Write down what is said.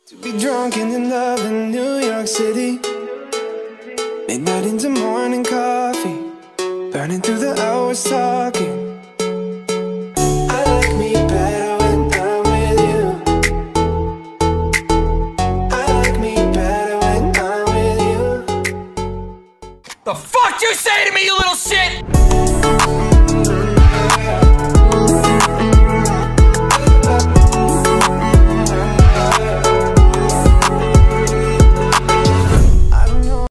To be drunk and in love in New York City, midnight into morning coffee, burning through the hours talking. I like me better when I'm with you. I like me better when I'm with you. The fuck you say to me, you little shit?